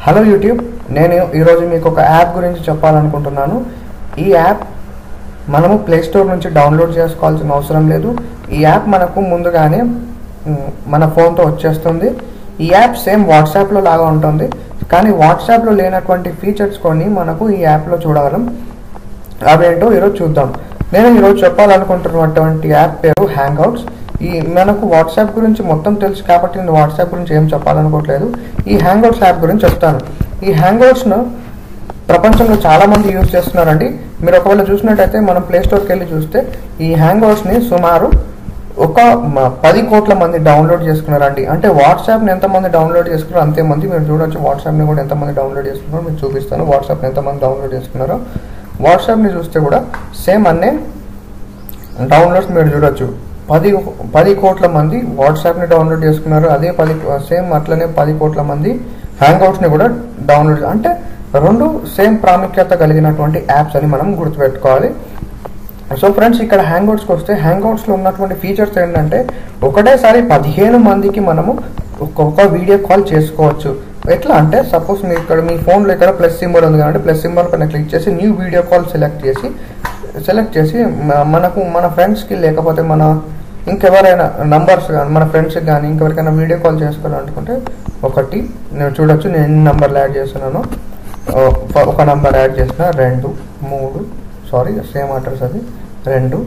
Hello YouTube, నేను ఈరోజు మీకు ఒక యాప్ గురించి చెప్పాలనుకుంటున్నాను. ఈ యాప్ మనము ప్లే స్టోర్ నుంచి డౌన్లోడ్ చేసుకోవాల్సిన అవసరం లేదు. ఈ యాప్ మనకు ముందుగానే మన ఫోన్తో వచ్చేస్తుంది. ఈ యాప్ సేమ్ వాట్సాప్లో లాగా ఉంటుంది, కానీ వాట్సాప్లో లేనటువంటి ఫీచర్స్ కొన్ని మనకు ఈ యాప్లో చూడగలం. అవేంటో ఈరోజు చూద్దాం. నేను ఈరోజు చెప్పాలనుకుంటున్నటువంటి యాప్ పేరు హ్యాంగ్అవుట్స్. ఈ మనకు వాట్సాప్ గురించి మొత్తం తెలుసు కాబట్టి నేను వాట్సాప్ గురించి ఏం చెప్పాలనుకోవట్లేదు. ఈ హ్యాంగ్అవుట్స్ యాప్ గురించి చెప్తాను. ఈ హ్యాంగ్అవుట్స్ను ప్రపంచంలో చాలా మంది యూజ్ చేస్తున్నారండి. మీరు ఒకవేళ చూసినట్టయితే మనం ప్లే స్టోర్కి వెళ్ళి చూస్తే ఈ హ్యాంగ్అవుట్స్ని సుమారు ఒక 10 కోట్ల మంది డౌన్లోడ్ చేసుకున్నారండి. అంటే వాట్సాప్ని ఎంతమంది డౌన్లోడ్ చేసుకున్నారో అంతే మంది. మీరు చూడవచ్చు వాట్సాప్ని కూడా ఎంతమంది డౌన్లోడ్ చేసుకున్నారో మీకు చూపిస్తాను. వాట్సాప్ని ఎంతమంది డౌన్లోడ్ చేసుకున్నారో వాట్సాప్ని చూస్తే కూడా సేమ్ అన్నే డౌన్లోడ్స్ మీరు చూడొచ్చు. 10 కోట్ల మంది వాట్సాప్ని డౌన్లోడ్ చేసుకున్నారు. అదే సేమ్ అట్లనే 10 కోట్ల మంది హ్యాంగ్అవుట్స్ని కూడా డౌన్లోడ్. అంటే రెండు సేమ్ ప్రాముఖ్యత కలిగినటువంటి యాప్స్ అని మనం గుర్తుపెట్టుకోవాలి. సో ఫ్రెండ్స్, ఇక్కడ హ్యాంగ్అవుట్స్కి వస్తే హ్యాంగ్అవుట్స్లో ఉన్నటువంటి ఫీచర్స్ ఏంటంటే ఒకటేసారి 15 మందికి మనము ఒక వీడియో కాల్ చేసుకోవచ్చు. ఎట్లా అంటే సపోజ్ మీ ఇక్కడ మీ ఫోన్లో ఇక్కడ ప్లస్ సింబల్ ఉంది కాబట్టి ప్లస్ సింబల్ పైన క్లిక్ చేసి న్యూ వీడియో కాల్ సెలెక్ట్ చేసి మనకు మన ఫ్రెండ్స్కి లేకపోతే మన ఇంకెవరైనా నంబర్స్ కానీ మన ఫ్రెండ్స్కి కానీ ఇంకెవరికైనా వీడియో కాల్ చేసుకోవాలనుకుంటే ఒకటి నేను చూడొచ్చు. నేను ఎన్ని నంబర్లు యాడ్ చేస్తున్నాను. ఒక నంబర్ యాడ్ చేసిన 2 3 సారీ సేమ్ అడ్రస్ అది 2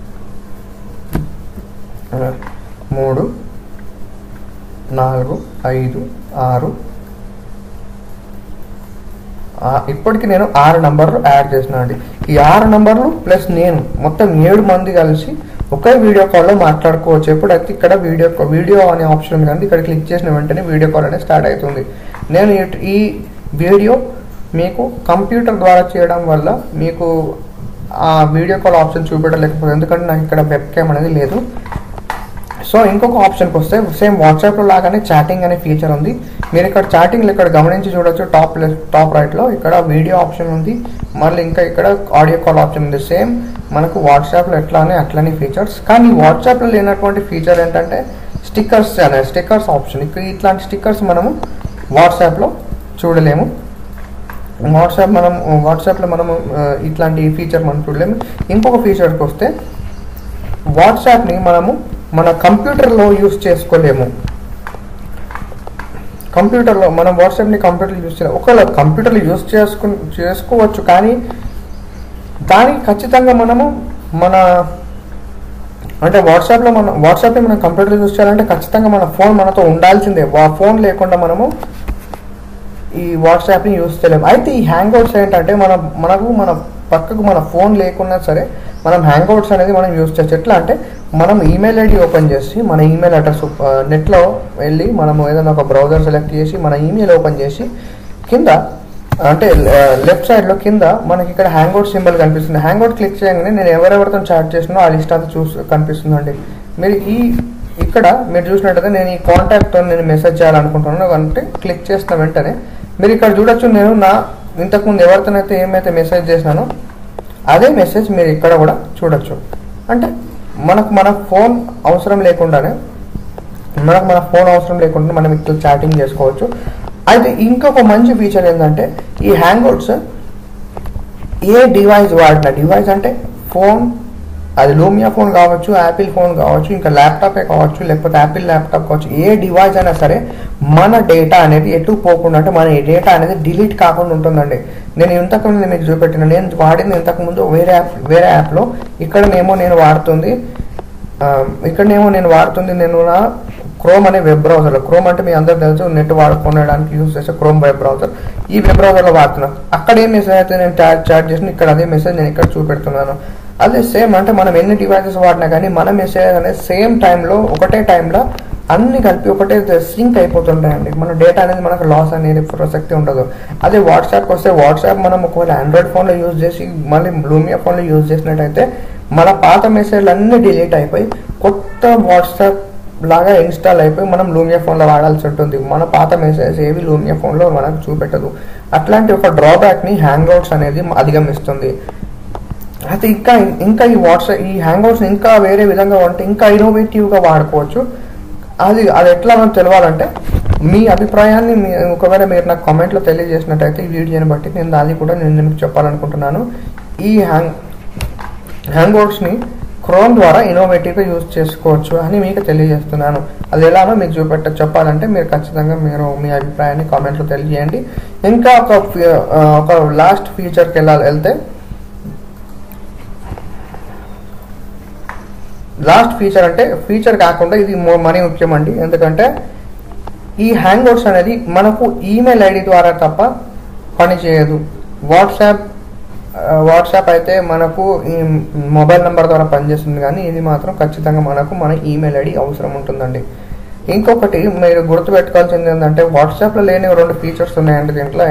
3 4 5 6 ఇప్పటికి నేను 6 నంబర్లు యాడ్ చేసిన అండి. ఈ 6 నంబర్లు ప్లస్ నేను మొత్తం 7 మంది కలిసి ఒకే వీడియో కాల్లో మాట్లాడుకోవచ్చు. ఎప్పుడైతే ఇక్కడ వీడియో అనే ఆప్షన్ ఉంది కానీ ఇక్కడ క్లిక్ చేసిన వెంటనే వీడియో కాల్ అనేది స్టార్ట్ అవుతుంది. నేను ఈ వీడియో మీకు కంప్యూటర్ ద్వారా చేయడం వల్ల మీకు ఆ వీడియో కాల్ ఆప్షన్ చూపెట్టలేకపోతుంది, ఎందుకంటే నాకు ఇక్కడ వెబ్ క్యామ్ అనేది లేదు. సో ఇంకొక ఆప్షన్కి వస్తే సేమ్ వాట్సాప్లో లాగానే చాటింగ్ అనే ఫీచర్ ఉంది. మీరు ఇక్కడ చాటింగ్లో ఇక్కడ గమనించి చూడొచ్చు. టాప్ రైట్లో ఇక్కడ వీడియో ఆప్షన్ ఉంది, మళ్ళీ ఇంకా ఇక్కడ ఆడియో కాల్ ఆప్షన్ ఉంది. సేమ్ మనకు వాట్సాప్లో అట్లనే ఫీచర్స్. కానీ వాట్సాప్లో లేనటువంటి ఫీచర్ ఏంటంటే స్టిక్కర్స్ ఆప్షన్. ఇట్లాంటి స్టిక్కర్స్ మనము వాట్సాప్లో చూడలేము. వాట్సాప్లో మనము ఇట్లాంటి ఫీచర్ మనం చూడలేము. ఇంకొక ఫీచర్కి వస్తే వాట్సాప్ని మనము మన కంప్యూటర్లో యూజ్ చేసుకోలేము. కంప్యూటర్లో మనం వాట్సాప్ని కంప్యూటర్లో యూజ్ చేయలేము. ఒకవేళ కంప్యూటర్లో యూజ్ చేసుకోవచ్చు, కానీ దానికి ఖచ్చితంగా మనము వాట్సాప్ని మనం కంప్యూటర్లో యూజ్ చేయాలంటే ఖచ్చితంగా మన ఫోన్ మనతో ఉండాల్సిందే. ఫోన్ లేకుండా మనము ఈ వాట్సాప్ని యూజ్ చేయలేము. అయితే ఈ హ్యాంగ్అవుట్స్ ఏంటంటే మన పక్కకు మన ఫోన్ లేకున్నా సరే మనం హ్యాంగ్అవుట్స్ అనేది మనం యూజ్ చేయొచ్చు. ఎట్లా అంటే మనం ఈమెయిల్ ఐడి ఓపెన్ చేసి మన ఈమెయిల్ అడ్రస్ నెట్లో వెళ్ళి మనము ఏదైనా ఒక బ్రౌజర్ సెలెక్ట్ చేసి మన ఈమెయిల్ ఓపెన్ చేసి కింద అంటే లెఫ్ట్ సైడ్లో కింద మనకి ఇక్కడ హ్యాంగ్అవుట్ సింబల్ కనిపిస్తుంది. హ్యాంగ్అవుట్ క్లిక్ చేయగానే నేను ఎవరెవరితో చాట్ చేసినో ఆ లిస్ట్ అంతా కనిపిస్తుందండి. మీరు ఇక్కడ మీరు చూసినట్టయితే నేను ఈ కాంటాక్ట్తో నేను మెసేజ్ చేయాలనుకుంటున్నాను అంటే క్లిక్ చేసిన వెంటనే మీరు ఇక్కడ చూడొచ్చు. నేను ఇంతకుముందు ఎవరితోనైతే ఏమైతే మెసేజ్ చేసినానో అదే మెసేజ్ మీరు ఇక్కడ కూడా చూడొచ్చు. అంటే మన ఫోన్ అవసరం లేకుండానే మనం ఇట్లా చాటింగ్ చేసుకోవచ్చు. అయితే ఇంకొక మంచి ఫీచర్ ఏంటంటే ఈ హ్యాంగ్అవుట్స్ ఏ డివైస్ అంటే ఫోన్, అది లూమియా ఫోన్ కావచ్చు, యాపిల్ ఫోన్ కావచ్చు, ఇంకా ల్యాప్టాపే కావచ్చు, లేకపోతే యాపిల్ ల్యాప్టాప్ కావచ్చు, ఏ డివైస్ అయినా సరే మన డేటా అనేది ఎటు పోకుండా అంటే మన డేటా అనేది డిలీట్ కాకుండా ఉంటుందండి. నేను ఇంతకుముందు మీకు చూపెట్టిన నేను వాడింది ఇంతకుముందు వేరే యాప్లో. ఇక్కడనేమో నేను వాడుతుంది నేను నా క్రోమ్ అనే వెబ్ బ్రౌజర్లో. క్రోమ్ అంటే మీ అందరికి తెలుసు, నెట్ వాడుకోవడానికి యూజ్ చేసే క్రోమ్ వెబ్ బ్రౌజర్. ఈ వెబ్ బ్రౌజర్లో వాడుతున్నాను. అక్కడ ఏ మెసేజ్ అయితే నేను చాట్ చేసిన ఇక్కడ అదే మెసేజ్ నేను ఇక్కడ చూపెడుతున్నాను. అదే సేమ్ అంటే మనం ఎన్ని డివైసెస్ వాడినా కానీ మన మెసేజ్ అనేది సేమ్ టైంలో ఒకటే టైంలో అన్ని కలిపి ఒకటే సింక్ అయిపోతుంటాయండి. మన డేటా అనేది మనకు లాస్ అనేది ప్రసక్తి ఉండదు. అదే వాట్సాప్కి వస్తే వాట్సాప్ మనం ఒకవేళ ఆండ్రాయిడ్ ఫోన్లో యూజ్ చేసి మళ్ళీ లూమియా ఫోన్లో యూజ్ చేసినట్టయితే మన పాత మెసేజ్లు అన్నీ డిలీట్ అయిపోయి కొత్త వాట్సాప్ లాగా ఇన్స్టాల్ అయిపోయి మనం లూమియా ఫోన్లో వాడాల్సి ఉంటుంది. మన పాత మెసేజ్ ఏవి లూమియా ఫోన్లో మనకు చూపెట్టదు. అట్లాంటి ఒక డ్రాబ్యాక్ని హ్యాంగ్అవుట్స్ అనేది అధిగమిస్తుంది. అయితే ఇంకా ఈ హ్యాంగ్అవుట్స్ ఇంకా వేరే విధంగా ఉంటే ఇంకా ఇన్నోవేటివ్గా వాడుకోవచ్చు. అది ఎట్లా మనకు తెలవాలంటే మీ అభిప్రాయాన్ని ఒకవేళ మీరు నాకు కామెంట్లో తెలియజేసినట్టయితే ఈ వీడియోని బట్టి నేను అది కూడా నేను మీకు చెప్పాలనుకుంటున్నాను. ఈ హ్యాంగ్అవుట్స్ని క్రోమ్ ద్వారా ఇన్నోవేటివ్గా యూజ్ చేసుకోవచ్చు అని మీకు తెలియజేస్తున్నాను. అది ఎలానో మీకు చెప్పాలంటే మీరు ఖచ్చితంగా మీ అభిప్రాయాన్ని కామెంట్లో తెలియజేయండి. ఇంకా ఒక లాస్ట్ ఫీచర్కి వెళ్తే లాస్ట్ ఫీచర్ అంటే ఫీచర్ కాకుండా ఇది మరీ ముఖ్యమండి. ఎందుకంటే ఈ హ్యాంగ్అవుట్స్ అనేది మనకు ఈమెయిల్ ఐడి ద్వారా తప్ప పనిచేయదు. వాట్సాప్ అయితే మనకు ఈ మొబైల్ నెంబర్ ద్వారా పనిచేస్తుంది, కానీ ఇది మాత్రం ఖచ్చితంగా మనకు మన ఈమెయిల్ ఐడి అవసరం ఉంటుందండి. ఇంకొకటి మీరు గుర్తుపెట్టుకోవాల్సింది ఏంటంటే వాట్సాప్లో లేని 2 ఫీచర్స్ ఉన్నాయండి దీంట్లో.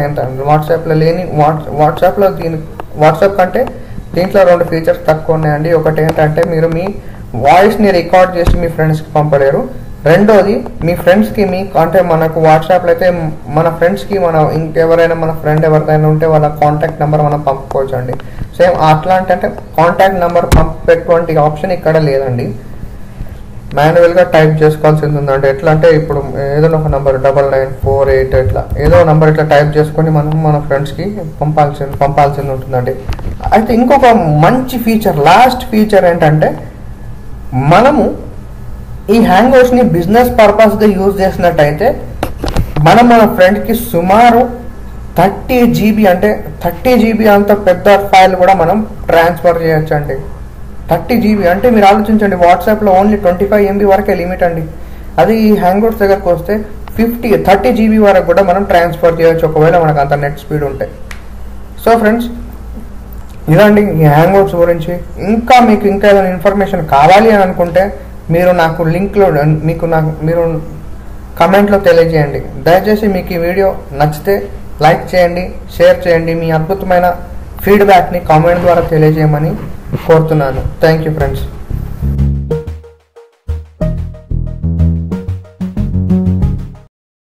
వాట్సాప్ కంటే దీంట్లో 2 ఫీచర్స్ తక్కువ ఉన్నాయండి. ఒకటి ఏంటంటే మీరు మీ వాయిస్ని రికార్డ్ చేసి మీ ఫ్రెండ్స్కి పంపలేరు. రెండోది మీ ఫ్రెండ్స్కి అంటే మనకు వాట్సాప్లో అయితే మన ఫ్రెండ్స్కి ఇంకెవరైనా మన ఫ్రెండ్ ఎవరిదైనా ఉంటే వాళ్ళ కాంటాక్ట్ నెంబర్ మనం పంపుకోవచ్చు అండి. సేమ్ అట్లాంటి అంటే కాంటాక్ట్ నెంబర్ పంపేటువంటి ఆప్షన్ ఇక్కడ లేదండి. మాన్యువల్గా టైప్ చేసుకోవాల్సింది ఉందండి. ఎట్లా అంటే ఇప్పుడు ఏదైనా ఒక నెంబర్ 9948 ఇట్లా ఏదో నెంబర్ ఇట్లా టైప్ చేసుకొని మనం మన ఫ్రెండ్స్కి పంపాల్సింది ఉంటుందండి. అయితే ఇంకొక మంచి ఫీచర్, లాస్ట్ ఫీచర్ ఏంటంటే మనము ఈ హ్యాంగ్అవుట్స్ని బిజినెస్ పర్పస్గా యూజ్ చేసినట్టయితే మనం మన ఫ్రెండ్కి సుమారు 30 GB అంటే 30 GB అంత పెద్ద ఫైల్ కూడా మనం ట్రాన్స్ఫర్ చేయొచ్చు అండి. 30 GB అంటే మీరు ఆలోచించండి, వాట్సాప్లో ఓన్లీ 25 MB వరకే లిమిట్ అండి. అది ఈ హ్యాంగ్అవుట్స్ దగ్గరకు వస్తే 30 GB వరకు కూడా మనం ట్రాన్స్ఫర్ చేయొచ్చు ఒకవేళ మనకు అంత నెట్ స్పీడ్ ఉంటే. సో ఫ్రెండ్స్, ఇదండి ఈ హ్యాంగ్అవుట్స్ గురించి. మీకు ఇంకా ఏదైనా ఇన్ఫర్మేషన్ కావాలి అని అనుకుంటే మీరు నాకు లింక్లో మీరు కమెంట్లో తెలియజేయండి. దయచేసి మీకు ఈ వీడియో నచ్చితే లైక్ చేయండి, షేర్ చేయండి. మీ అద్భుతమైన ఫీడ్బ్యాక్ని కామెంట్ ద్వారా తెలియజేయమని కోరుతున్నాను. Thank you friends.